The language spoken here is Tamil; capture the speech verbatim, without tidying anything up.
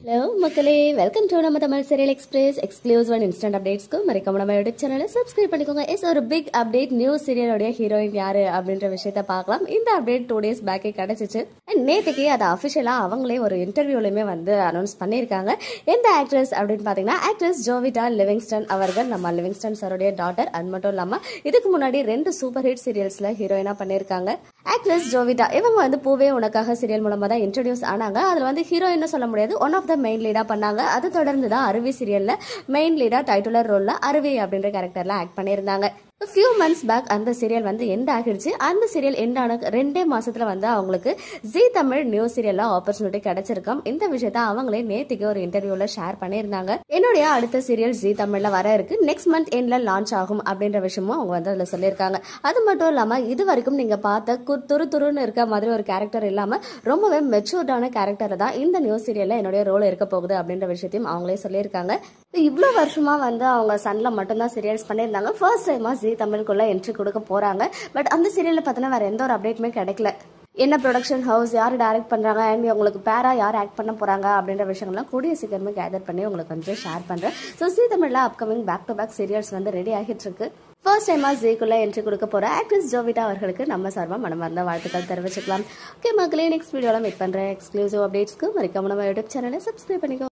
Hello, மக்களே வெல்கம் டு நம்ம Tamil serial express exclusive and instant அப்டேட்ஸ்க்கு மறக்காம நம்ம யூடியூப் சேனலை சப்ஸ்கிரைப் பண்ணிக்கோங்க. எஸ் ஒரு பிக் அப்டேட் நியூ சீரியலோட ஹீரோயின் யாரு அப்படின்ற விஷயத்த பார்க்கலாம். இந்த அப்டேட் டூ டேஸ் பேக்கே கிடைச்சிச்சு. நேற்றுக்கு அதை அஃபிஷியலா அவங்களே ஒரு இன்டர்வியூலையுமே வந்து அனௌன்ஸ் பண்ணியிருக்காங்க. எந்த ஆக்ட்ரஸ் அப்படின்னு பார்த்தீங்கன்னா ஆக்ட்ரஸ் ஜோவிட்டா லிவிங்ஸ்டன் அவர்கள் நம்ம லிவிங்ஸ்டன் சாரோடைய டாட்டர். அது மட்டும் இல்லாமல் இதுக்கு முன்னாடி ரெண்டு சூப்பர் ஹிட் சீரியல்ஸ்ல ஹீரோயினா பண்ணியிருக்காங்க. ஆக்ட்ரஸ் ஜோவிட்டா இவங்க வந்து பூவே உனக்காக சீரியல் மூலமா தான் இன்ட்ரடியூஸ் ஆனாங்க. அதுல வந்து ஹீரோயின் சொல்ல முடியாது, ஒன் ஆஃப் த மெயின் லீடா பண்ணாங்க. அது தொடர்ந்து தான் அருவி சீரியல்ல மெயின் லீடா டைட்டிலர் ரோல்ல அருவி அப்படின்ற கேரக்டர்ல ஆக்ட் பண்ணியிருந்தாங்க. ஃபியூ மந்த்ஸ் பேக் அந்த சீரியல் வந்து எண்ட் ஆகிடுச்சு. அந்த சீரியல் எண்ட் ஆன ரெண்டே மாசத்துல வந்து அவங்களுக்கு ஜி தமிழ் நியூ சீரியல்ல ஆப்பர்ச்சுனிட்டி கிடைச்சிருக்கும். இந்த விஷயத்த அவங்களே நேத்துக்கு ஒரு இன்டர்வியூல ஷேர் பண்ணியிருந்தாங்க. என்னுடைய அடுத்த சீரியல் ஜி தமிழ்ல வர இருக்கு, நெக்ஸ்ட் மந்த் எண்ட்ல லான்ச் ஆகும் அப்படின்ற விஷயமும் அவங்க வந்து அதுல சொல்லியிருக்காங்க. அது மட்டும் இல்லாம இது வரைக்கும் நீங்க பார்த்த துரு துருன்னு இருக்க மாதிரி ஒரு கேரக்டர் இல்லாம ரொம்பவே மெச்சூர்டான கேரக்டர் தான் இந்த நியூ சீரியல்ல என்னுடைய ரோல் இருக்க போகுது அப்படின்ற விஷயத்தையும் அவங்களே சொல்லியிருக்காங்க. இவ்வளவு வருஷமா வந்து அவங்க சன்ல மட்டும்தான் சீரியல்ஸ் பண்ணியிருந்தாங்க. ஃபர்ஸ்ட் டைமா ஜி தமிழுக்குள்ள என்ட்ரி கொடுக்க போறாங்க. பட் அந்த சீரியல்ல பார்த்தீங்கன்னா வேற எந்த ஒரு அப்டேட்டுமே கிடைக்கல. என்ன ப்ரொடக்ஷன் ஹவுஸ், யார் டைரக்ட் பண்றாங்க, அண்ட் உங்களுக்கு பேரா யார் ஆக்ட் பண்ண போறாங்க அப்படின்ற விஷயங்கள்லாம் கூடிய சீக்கிரமே கேதர் பண்ணி உங்களுக்கு வந்து ஷேர் பண்றேன். ஸோ ஜி தமிழ்ல upcoming back to back serials வந்து ரெடி ஆகிட்டு இருக்கு. ஃபர்ஸ்ட் டைமா ஜிக்குள்ள என்ட்ரி கொடுக்க போற ஆக்ட்ரஸ் ஜோவிட்டா அவர்களுக்கு நம்ம சார்பா மனமார்ந்த வாழ்த்துக்கள் தெரிவிச்சுக்கலாம். ஓகே மக்களே, நெக்ஸ்ட் வீடியோல மீட் பண்றேன். எக்ஸ்க்ளூசிவ் அப்டேட்ஸ்க்கு மறக்காம நம்ம யூடியூப் சேனலை சப்ஸ்கிரைப் பண்ணிக்கோ.